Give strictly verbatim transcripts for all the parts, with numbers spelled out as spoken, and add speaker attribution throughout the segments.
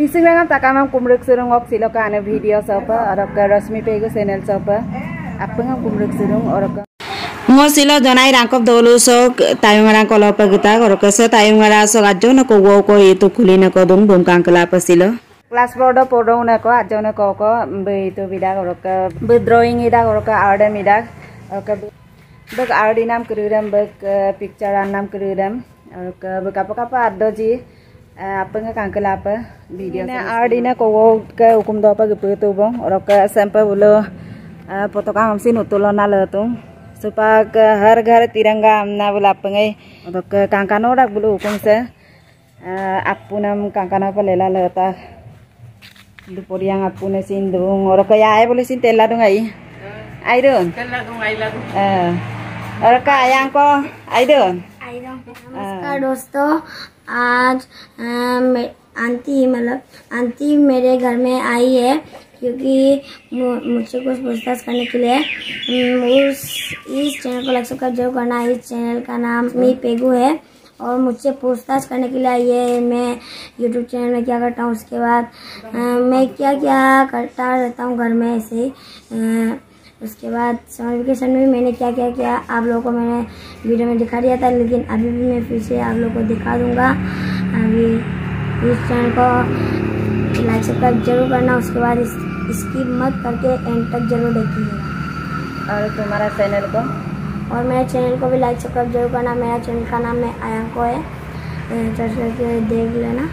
Speaker 1: Isimengan takamam kumruk surung op siloka ane video sopa orok Rosmi Pegu channel sopa apengam kumruk surung orok ngo silo donai rangkop dolu sok tayung rang kolopa kita orok se tayung ra sok ajo na ko wo ko itu kulina ko dung bum kang kelapa silo kelas bodo podong na ko ajo na ko ko be itu bidak orok be drawing ida orok art midak orok be art nam kururam be picture nam kururam orok be kapa kapa ado ji apa nggak kangkel apa video ini ardina kowo ke hukum doa apa gitu tuh bang orang ke sampai bulu foto kang hamsin utulan nala tuh supaya ke har har tirangga amna bula apa ngai orang ke kangkano rak bulu hukum se apu nam kangkano apa lela leta dupori yang apu nesin dong orang ke ya boleh sin tela dong ai ai dong tela dong ai lagu orang ke ayang ko ai dong ai dong नमस्कार
Speaker 2: दोस्तों आज aunty मतलब aunty मेरे घर में आई है क्योंकि मुझसे कुछ पूछताछ करने के लिए उस इस चैनल को लाइक सब्सक्राइब जरूर करना। इस चैनल का नाम मी पेगू है और मुझसे पूछताछ करने के लिए आई है मैं यूट्यूब चैनल में क्या करता हूँ, उसके बाद मैं क्या क्या करता रहता हूँ घर में ऐसे ही, उसके बाद समर वेकेशन में मैंने क्या क्या किया आप लोगों को मैंने वीडियो में दिखा दिया था, लेकिन अभी भी मैं फिर से आप लोगों को दिखा दूंगा। अभी इस चैनल को लाइक सब्सक्राइब जरूर करना, उसके बाद इस स्किप मत करके एंड तक जरूर देखिएगा।
Speaker 1: और तुम्हारा चैनल को
Speaker 2: और मेरे चैनल को भी लाइक सब्सक्राइब जरूर करना। मेरा चैनल का नाम है आयांको है, सर्च करके देख लेना।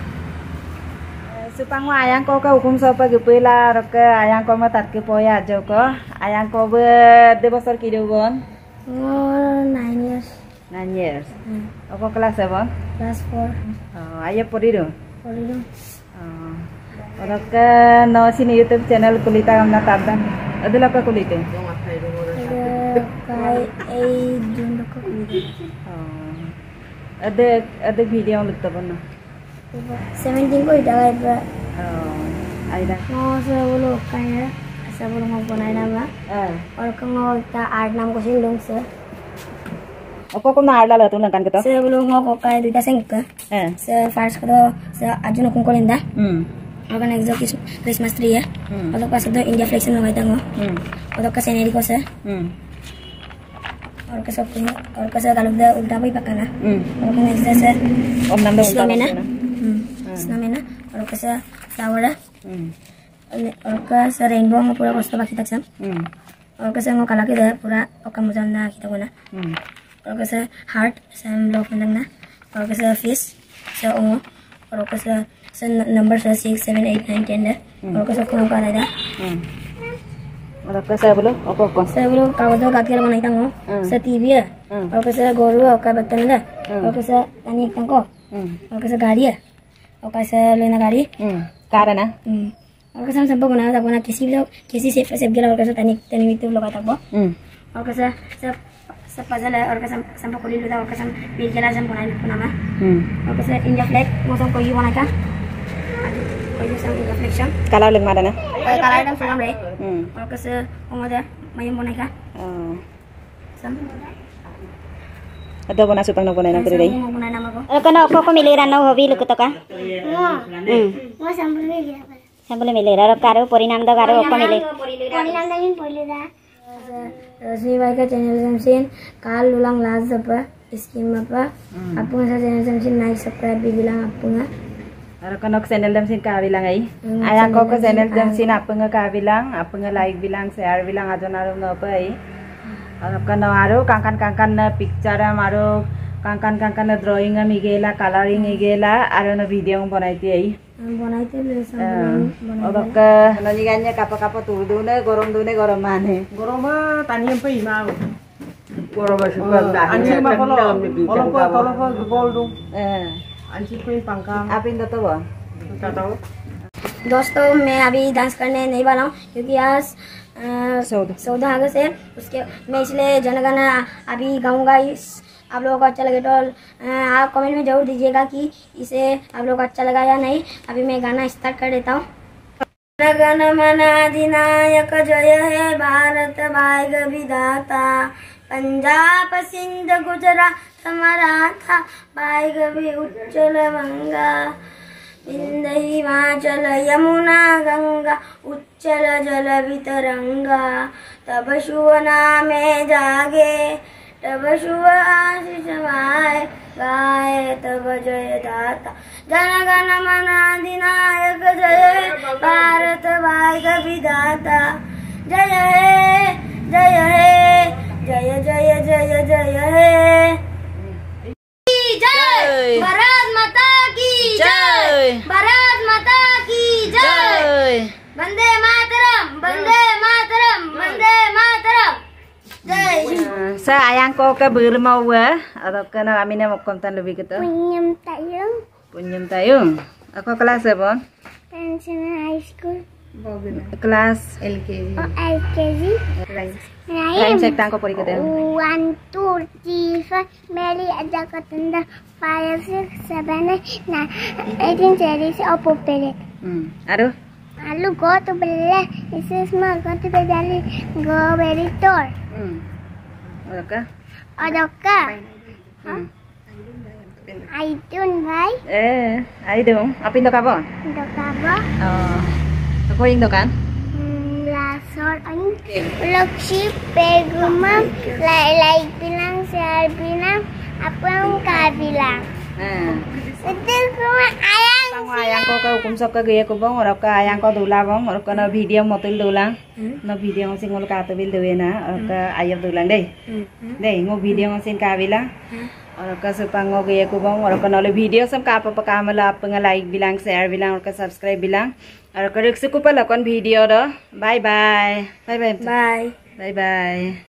Speaker 1: Supang ayang ko ka hukum sopa gepela rok ayang ko matat ke poya ajo ko ayang ko be de bosor kido bon
Speaker 2: oh nine years
Speaker 1: nine years apa kelas apa
Speaker 2: class four
Speaker 1: oh ayo porido
Speaker 2: porido
Speaker 1: oh rok no sini YouTube channel kulita gamna tadda adula ka kulite
Speaker 2: ada kai ei jun ko kulite
Speaker 1: oh ada ada video lukta bonna
Speaker 2: seventeen को इधर आए पर
Speaker 1: Aida
Speaker 2: नौ से वो लोग का है ऐसा वो लोग बनाए ना बा और कम का आर्ट नाम को सिंडोंग से
Speaker 1: apa ko na arla tu lang kan kita
Speaker 2: se वो लोग को का है दुटा सिंग का से फर्स्ट को से आज न कुंको लेंदा और का नेक्स्ट किस क्रिसमस ट्री है और लोग का सब इंडिया फ्लैग से लगाई था और लोग का सीनरी को से और का सब और का से गालुक दा उल्टा भी पकाना और का नेक्स्ट से
Speaker 1: om nam
Speaker 2: उल्टा में ना snowman और कैसा फ्लावर है और कैसा रेनबो में पूरा कष्ट बाकी तक सब और कैसा वो कला के दे पूरा ओका मुझे ना किता को ना और कैसा हार्ट सम लोग में ना और कैसा फिश से ओ और कैसा से नंबर से six seven eight nine ten है और कैसा कौन का रहता
Speaker 1: और कैसा बोलो ओको कौन
Speaker 2: से बोलो कागज का के बनाई था वो से टीवी है और कैसा गोरू और का बर्तन है और कैसा पानी एक टंको और कैसा गाड़ी है और कैसे लेना गाड़ी
Speaker 1: कार है ना
Speaker 2: और कैसे हम सब बनाया था बना किसी भी किसी से सेफ गेला और कैसे तनी तनी भी तो लगा था वो और कैसे सब सब पजल है और कैसे सब को ले लेता और कैसे मिल के ना हम बनाए बनाना और कैसे इंडिया फ्लैग वो सब कोई बनाया का कोई सब रिफ्लेक्शन
Speaker 1: कलर लग मारना
Speaker 2: कोई कलर एकदम सुगम रहे और कैसे उमदा मैं बनाया का सब
Speaker 1: ada bona supang na bona na kiri
Speaker 2: और कना को को मिले रानो होबी लुक तो का हम वो संभल मिले
Speaker 1: संभल मिले रा कारो परिणाम द कारो को मिले
Speaker 2: परिणाम द इन पहिले दा रश्मि भाई का चैनल जमसिन काल लुलांग लाज जप स्कीम apa आपन सा चैनल जमसिन लाइक सब्सक्राइब भी बिlang आपन
Speaker 1: और कनक चैनल जमसिन का बिlang ai ayang ko ko channel जमसिन आपन का बिlang आपन लाइक बिlang share बिlang ajon aru no pa ai और कन आरो कांकन कांकन पिक्चर मारो कांकन कांकन ड्राइंग मिगेला कलरिंग मिगेला आरो न वीडियो बनाइती आई
Speaker 2: बनाइते ले सब
Speaker 1: और का नजी गान्या कापा कापा तुर दुने गरम दुने गरम माने
Speaker 3: गरम तानी पे इमा गरम सुपर अंजी मा फलो फलो को फलो को गोल दु ए अंजी पे पंखा
Speaker 1: आप इन तो वो
Speaker 3: बताओ
Speaker 2: दोस्तों मैं अभी डांस करने नहीं वाला हूँ क्योंकि आज चौदह अगस्त है, उसके मैं इसलिए जनगणना अभी गाऊंगा। इस आप लोगों को अच्छा लगे तो आप कमेंट में जरूर दीजिएगा कि इसे आप लोगों को अच्छा लगा या नहीं। अभी मैं गाना स्टार्ट कर देता हूँ। जनगण मन अधिनायक जय है भारत भाग्य विधाता पंजाब सिंध गुजरात मराठा भाग्य भी उज्जवल मंगा बिंद हिमाचल यमुना गंगा उच्चल जल वितरंगा तब शुभ नामे जागे तब शुभ आशीष माए गाए तब जय दाता जन गण मन अधिनायक जय भारत भाग्य विधाता जय हे जय हे जय जय जय जय हे जय भारत माता की जय भारत माता की जय वंदे मातरम वंदे मातरम वंदे मातरम जय
Speaker 1: sa ayang ko ka bermau wa atau kana amina mokomtan lebih kita
Speaker 2: punyam tayung
Speaker 1: punyam tayung aku kelas apa
Speaker 2: pension high school
Speaker 1: kelas
Speaker 2: L K G oh L K G
Speaker 1: Rhyme set tangko pori kita
Speaker 2: one two three four Mary ada katanda five six seven nine eighteen series opo pele
Speaker 1: hmm aduh
Speaker 2: Alu go to belle this is small go to bedali go very tall
Speaker 1: hmm oka
Speaker 2: oka
Speaker 1: hmm
Speaker 2: I don't buy
Speaker 1: eh ai dong apin to kabo
Speaker 2: the cover
Speaker 1: oh aku yang to kan
Speaker 2: Lasol ang Lakshi Peguma Lai Lai bilang Share bilang Apa yang kau bilang
Speaker 1: ah
Speaker 2: Itu cuma ayang
Speaker 1: Tang ayang ko ka hukum sok ka gaya ko bang ora ka ayang ko dula bang ora ka na video motil dulang na video sing ol ka to bil dewe na ora ka ayam dulang deh deh ngo video sing ka bilang ora ka supang ngo gaya ko bang ora ka na le video sam ka pa pa ka mala pa nga like bilang share bilang ora ka subscribe bilang ora ka rek su ko pa lakon video do bye bye bye bye
Speaker 2: Bye
Speaker 1: bye bye